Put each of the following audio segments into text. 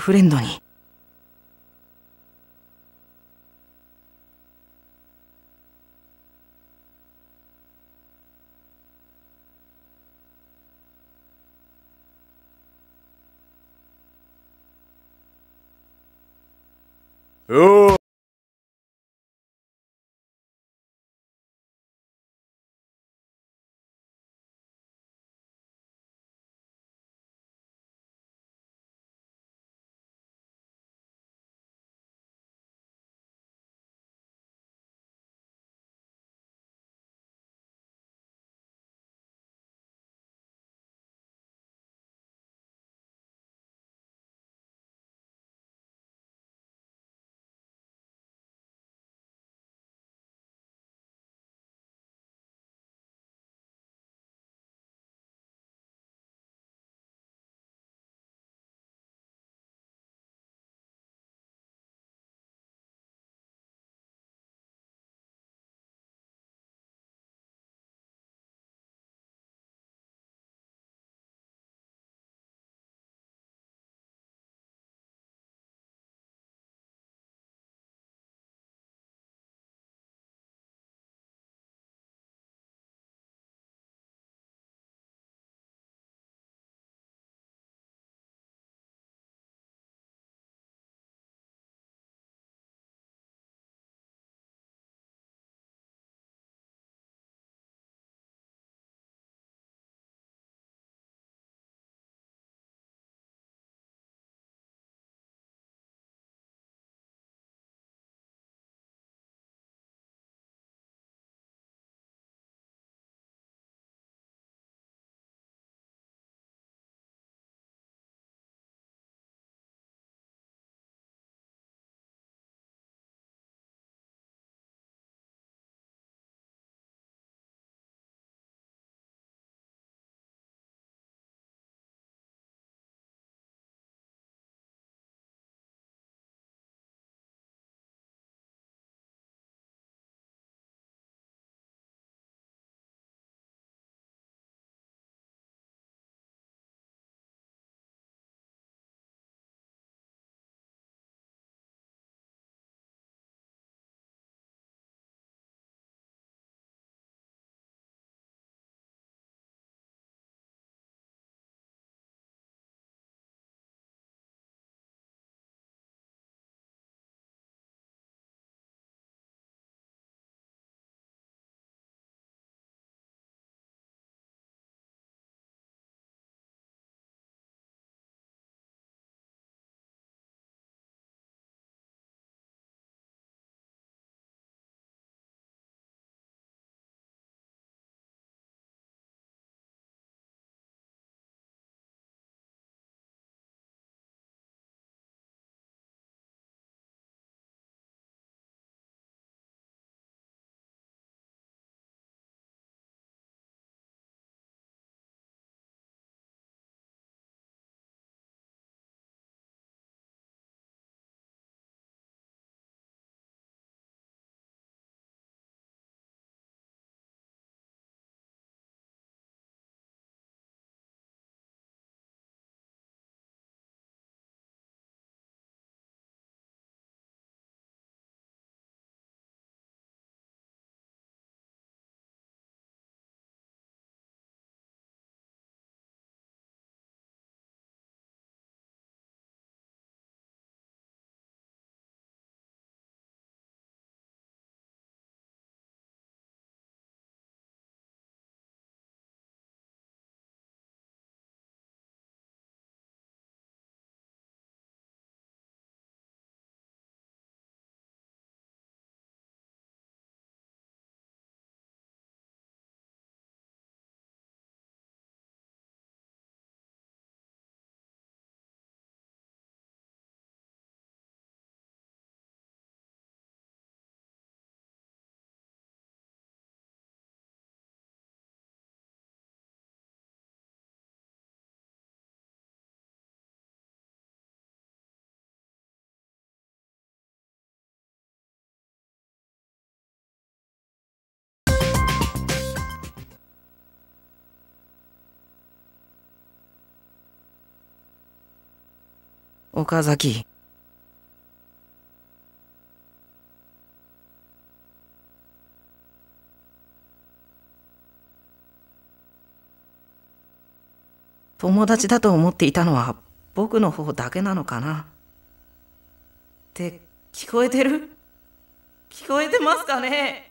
フレンドに。 おー岡崎。友達だと思っていたのは僕の方だけなのかな。って聞こえてる？聞こえてますかね？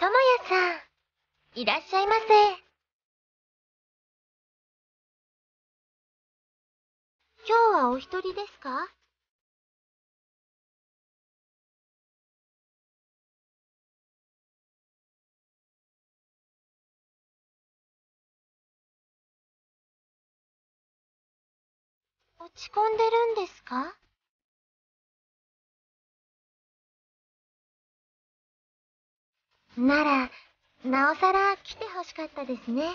ともやさん、いらっしゃいませ。今日はお一人ですか？落ち込んでるんですか？なら、なおさら来てほしかったですね。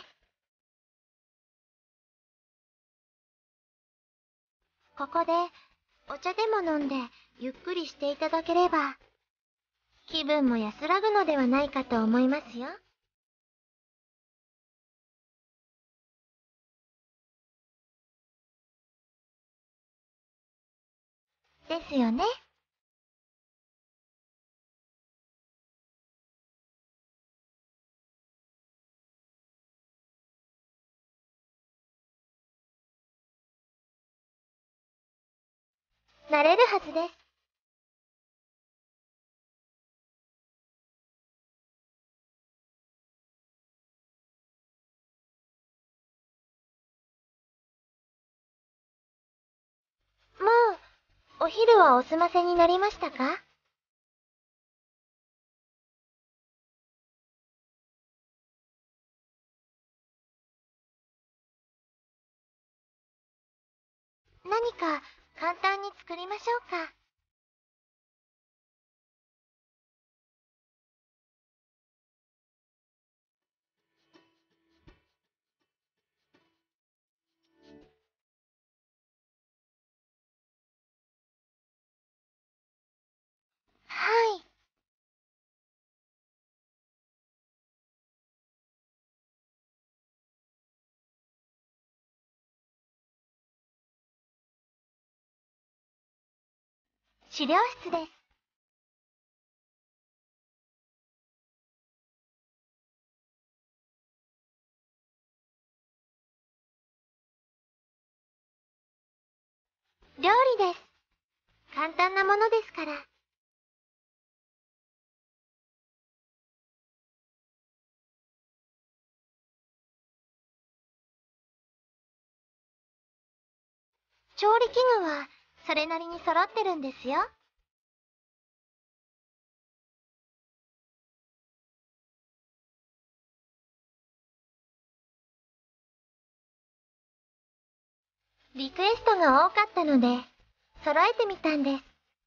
ここでお茶でも飲んでゆっくりしていただければ、気分も安らぐのではないかと思いますよ。ですよね。なれるはずです。もう、お昼はお済ませになりましたか？何か簡単に作りましょうか。はい。資料室です。料理です。簡単なものですから。調理器具はそれなりに揃ってるんですよ。リクエストが多かったので、揃えてみたんです。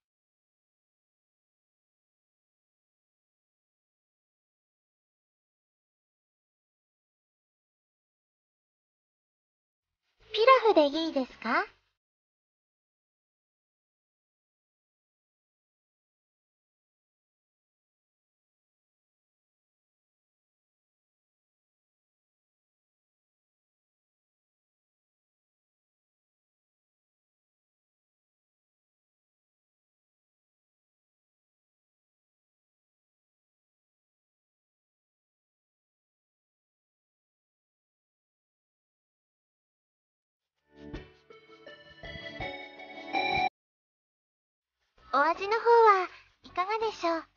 ピラフでいいですか？お味の方はいかがでしょう？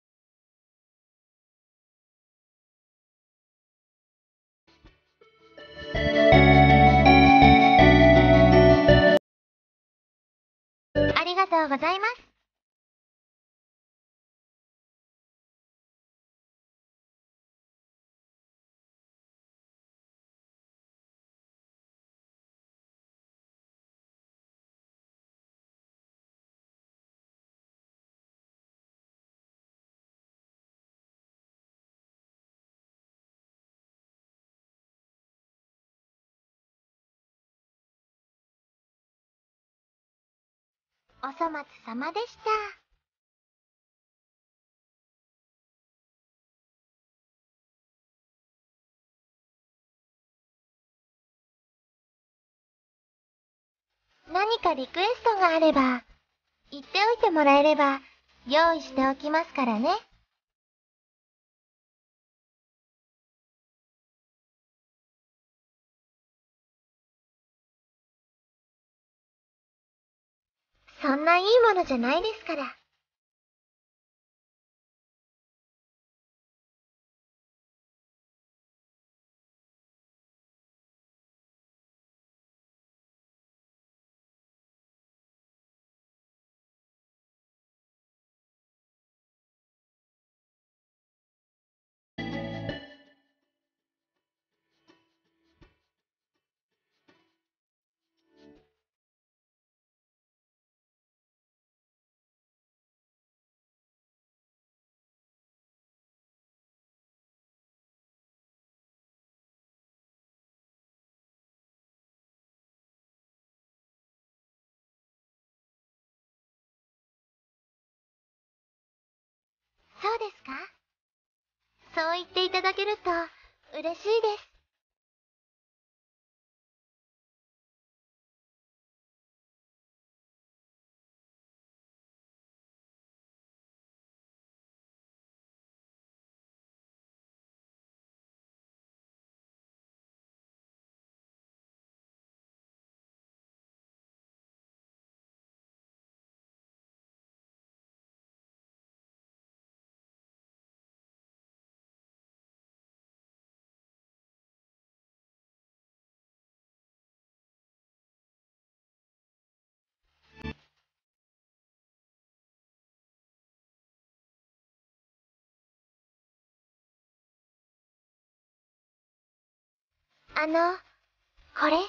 ありがとうございます。お粗末様でした。何かリクエストがあれば、言っておいてもらえれば、用意しておきますからね。そんないいものじゃないですから。 ですか？そう言っていただけると嬉しいです。これ。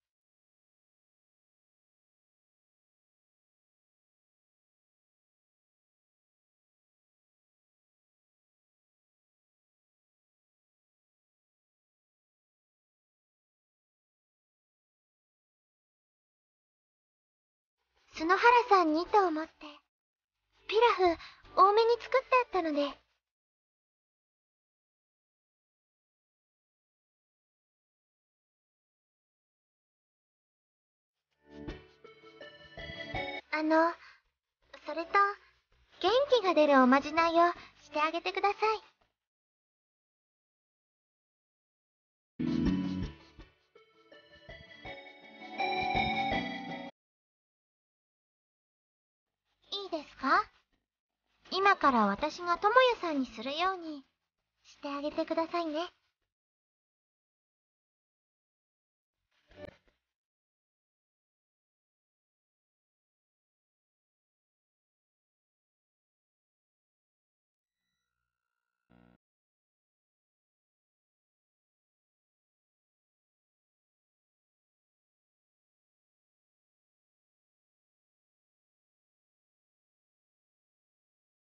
篠原さんにと思って、ピラフ多めに作ってあったので。それと、元気が出るおまじないをしてあげてください。いいですか？今から私が智也さんにするようにしてあげてくださいね。